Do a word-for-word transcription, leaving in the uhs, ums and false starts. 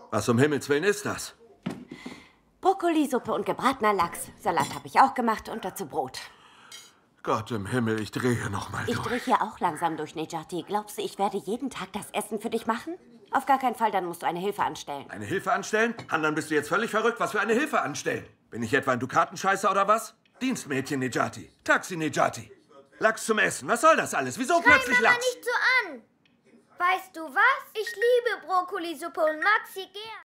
Was um Himmels Willen ist das? Brokkolisuppe und gebratener Lachs. Salat habe ich auch gemacht und dazu Brot. Gott im Himmel, ich drehe noch mal Ich durch. drehe hier auch langsam durch, Nejati. Glaubst du, ich werde jeden Tag das Essen für dich machen? Auf gar keinen Fall, dann musst du eine Hilfe anstellen. Eine Hilfe anstellen? Handan, bist du jetzt völlig verrückt? Was für eine Hilfe anstellen? Bin ich etwa ein Dukatenscheißer oder was? Dienstmädchen Nejati. Taxi Nejati. Lachs zum Essen. Was soll das alles? Wieso Schrei plötzlich Mama Lachs? nicht so an. Weißt du was? Ich liebe Brokkolisuppe und mag sie gern.